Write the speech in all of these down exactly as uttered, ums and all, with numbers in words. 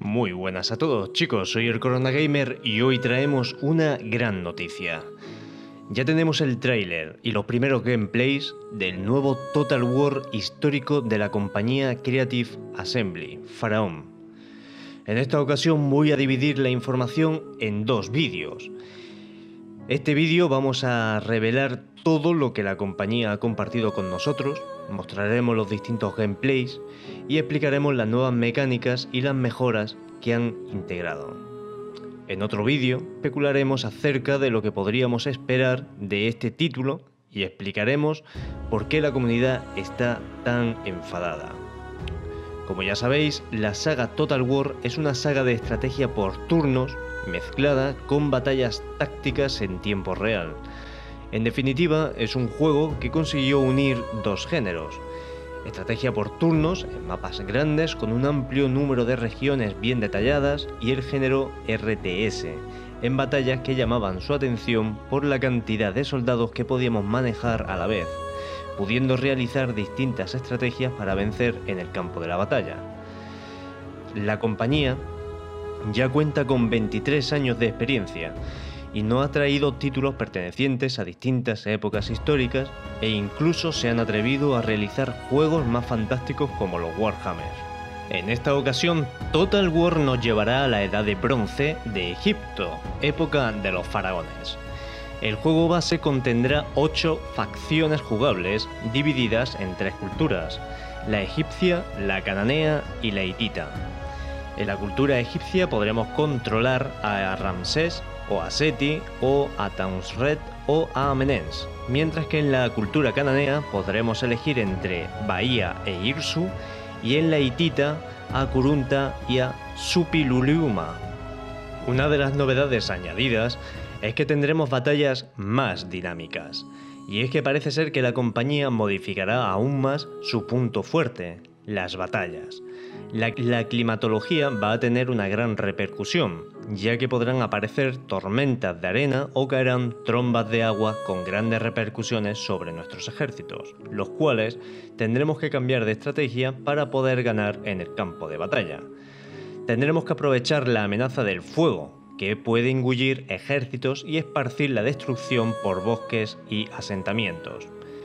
Muy buenas a todos, chicos, soy el Corona Gamer y hoy traemos una gran noticia. Ya tenemos el tráiler y los primeros gameplays del nuevo Total War histórico de la compañía Creative Assembly, Pharaon. En esta ocasión voy a dividir la información en dos vídeos. Este vídeo vamos a revelar todo lo que la compañía ha compartido con nosotros, mostraremos los distintos gameplays y explicaremos las nuevas mecánicas y las mejoras que han integrado. En otro vídeo especularemos acerca de lo que podríamos esperar de este título y explicaremos por qué la comunidad está tan enfadada. Como ya sabéis, la saga Total War es una saga de estrategia por turnos mezclada con batallas tácticas en tiempo real. En definitiva, es un juego que consiguió unir dos géneros: estrategia por turnos en mapas grandes con un amplio número de regiones bien detalladas, y el género R T S, en batallas que llamaban su atención por la cantidad de soldados que podíamos manejar a la vez, pudiendo realizar distintas estrategias para vencer en el campo de la batalla. La compañía ya cuenta con veintitrés años de experiencia y nos ha traído títulos pertenecientes a distintas épocas históricas, e incluso se han atrevido a realizar juegos más fantásticos como los Warhammer. En esta ocasión, Total War nos llevará a la Edad de Bronce de Egipto, época de los faraones. El juego base contendrá ocho facciones jugables divididas en tres culturas: la egipcia, la cananea y la hitita. En la cultura egipcia podremos controlar a Ramsés o a Seti o a Tausret o a Amenens, mientras que en la cultura cananea podremos elegir entre Bahía e Irsu, y en la hitita a Kurunta y a Suppiluliuma. Una de las novedades añadidas es que tendremos batallas más dinámicas, y es que parece ser que la compañía modificará aún más su punto fuerte: las batallas. La, la climatología va a tener una gran repercusión, ya que podrán aparecer tormentas de arena o caerán trombas de agua con grandes repercusiones sobre nuestros ejércitos, los cuales tendremos que cambiar de estrategia para poder ganar en el campo de batalla. Tendremos que aprovechar la amenaza del fuego, que puede engullir ejércitos y esparcir la destrucción por bosques y asentamientos.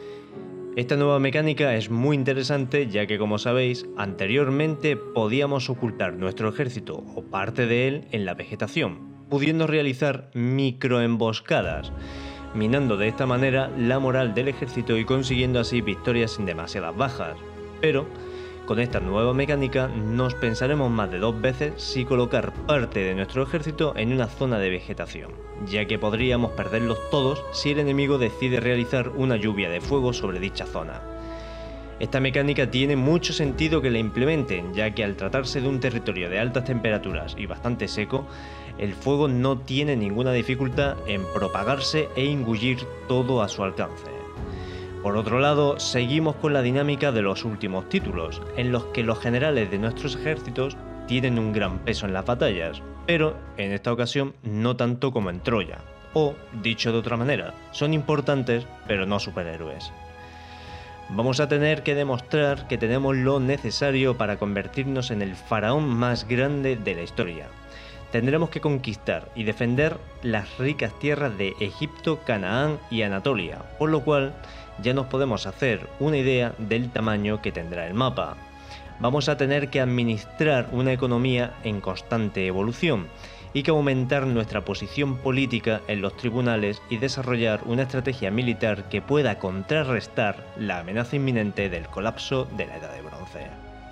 Esta nueva mecánica es muy interesante, ya que, como sabéis, anteriormente podíamos ocultar nuestro ejército o parte de él en la vegetación, pudiendo realizar microemboscadas, minando de esta manera la moral del ejército y consiguiendo así victorias sin demasiadas bajas. Pero con esta nueva mecánica nos pensaremos más de dos veces si colocar parte de nuestro ejército en una zona de vegetación, ya que podríamos perderlos todos si el enemigo decide realizar una lluvia de fuego sobre dicha zona. Esta mecánica tiene mucho sentido que la implementen, ya que al tratarse de un territorio de altas temperaturas y bastante seco, el fuego no tiene ninguna dificultad en propagarse e engullir todo a su alcance. Por otro lado, seguimos con la dinámica de los últimos títulos, en los que los generales de nuestros ejércitos tienen un gran peso en las batallas, pero en esta ocasión no tanto como en Troya, o, dicho de otra manera, son importantes pero no superhéroes. Vamos a tener que demostrar que tenemos lo necesario para convertirnos en el faraón más grande de la historia. Tendremos que conquistar y defender las ricas tierras de Egipto, Canaán y Anatolia, por lo cual ya nos podemos hacer una idea del tamaño que tendrá el mapa. Vamos a tener que administrar una economía en constante evolución y que aumentar nuestra posición política en los tribunales y desarrollar una estrategia militar que pueda contrarrestar la amenaza inminente del colapso de la Edad de Bronce.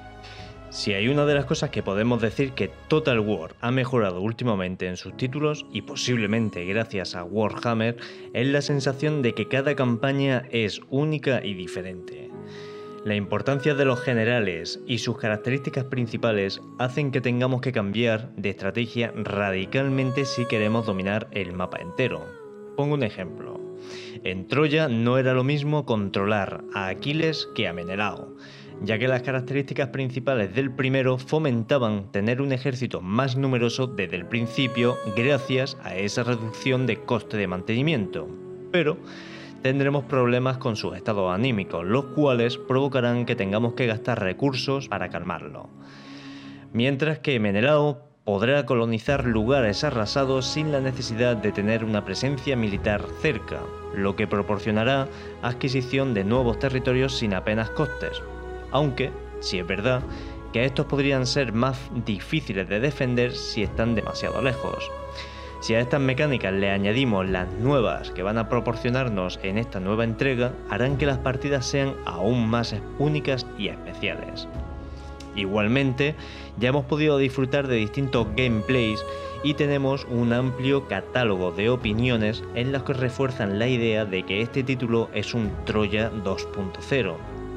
Si hay una de las cosas que podemos decir que Total War ha mejorado últimamente en sus títulos, y posiblemente gracias a Warhammer, es la sensación de que cada campaña es única y diferente. La importancia de los generales y sus características principales hacen que tengamos que cambiar de estrategia radicalmente si queremos dominar el mapa entero. Pongo un ejemplo. En Troya no era lo mismo controlar a Aquiles que a Menelao, ya que las características principales del primero fomentaban tener un ejército más numeroso desde el principio gracias a esa reducción de coste de mantenimiento, pero tendremos problemas con sus estados anímicos, los cuales provocarán que tengamos que gastar recursos para calmarlo. mientras que Menelao podrá colonizar lugares arrasados sin la necesidad de tener una presencia militar cerca, lo que proporcionará adquisición de nuevos territorios sin apenas costes, aunque, si es verdad, que estos podrían ser más difíciles de defender si están demasiado lejos. Si a estas mecánicas le añadimos las nuevas que van a proporcionarnos en esta nueva entrega, harán que las partidas sean aún más únicas y especiales. Igualmente, ya hemos podido disfrutar de distintos gameplays y tenemos un amplio catálogo de opiniones en las que refuerzan la idea de que este título es un Troya dos punto cero,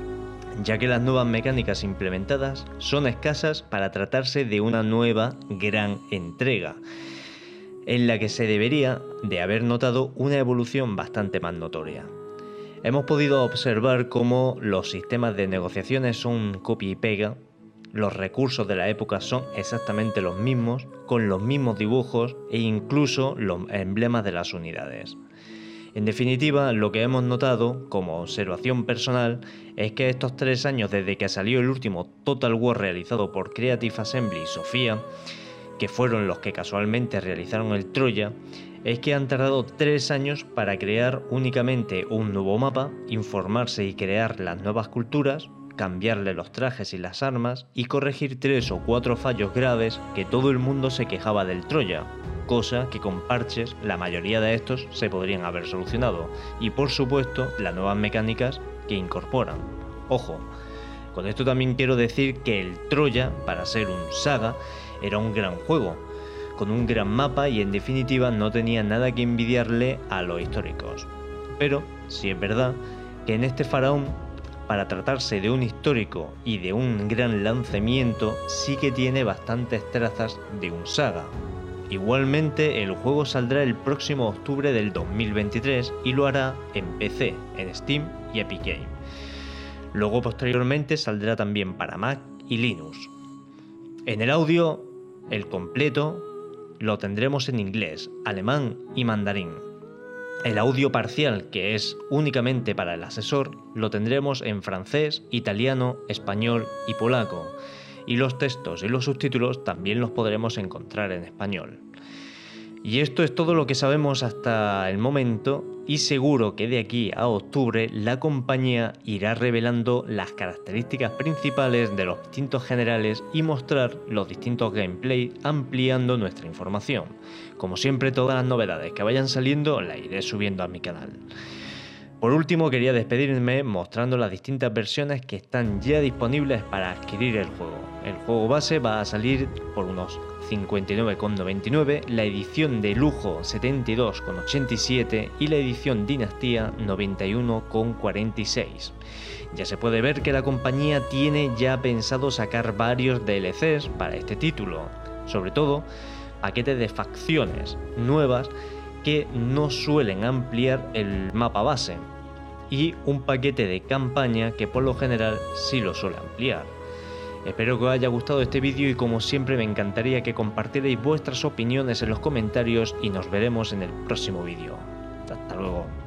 ya que las nuevas mecánicas implementadas son escasas para tratarse de una nueva gran entrega, en la que se debería de haber notado una evolución bastante más notoria. Hemos podido observar cómo los sistemas de negociaciones son copia y pega, los recursos de la época son exactamente los mismos, con los mismos dibujos e incluso los emblemas de las unidades. En definitiva, lo que hemos notado, como observación personal, es que estos tres años desde que salió el último Total War realizado por Creative Assembly y Sofía, que fueron los que casualmente realizaron el Troya, es que han tardado tres años para crear únicamente un nuevo mapa, informarse y crear las nuevas culturas, cambiarle los trajes y las armas y corregir tres o cuatro fallos graves que todo el mundo se quejaba del Troya, cosa que con parches la mayoría de estos se podrían haber solucionado, y por supuesto las nuevas mecánicas que incorporan. Ojo, con esto también quiero decir que el Troya, para ser un saga, era un gran juego, con un gran mapa y en definitiva no tenía nada que envidiarle a los históricos. Pero sí es verdad que en este faraón, para tratarse de un histórico y de un gran lanzamiento, sí que tiene bastantes trazas de un saga. Igualmente, el juego saldrá el próximo octubre del dos mil veintitrés y lo hará en P C, en Steam y Epic Games. Luego, posteriormente, saldrá también para Mac y Linux. En el audio, el completo lo tendremos en inglés, alemán y mandarín. El audio parcial, que es únicamente para el asesor, lo tendremos en francés, italiano, español y polaco. Y los textos y los subtítulos también los podremos encontrar en español. Y esto es todo lo que sabemos hasta el momento, y seguro que de aquí a octubre la compañía irá revelando las características principales de los distintos generales y mostrar los distintos gameplays, ampliando nuestra información. Como siempre, todas las novedades que vayan saliendo las iré subiendo a mi canal. Por último, quería despedirme mostrando las distintas versiones que están ya disponibles para adquirir el juego. El juego base va a salir por unos cincuenta y nueve con noventa y nueve, la edición de lujo setenta y dos con ochenta y siete y la edición dinastía noventa y uno con cuarenta y seis. Ya se puede ver que la compañía tiene ya pensado sacar varios D L Cs para este título, sobre todo paquetes de facciones nuevas que no suelen ampliar el mapa base, y un paquete de campaña que por lo general sí lo suele ampliar. Espero que os haya gustado este vídeo y como siempre me encantaría que compartierais vuestras opiniones en los comentarios y nos veremos en el próximo vídeo. Hasta luego.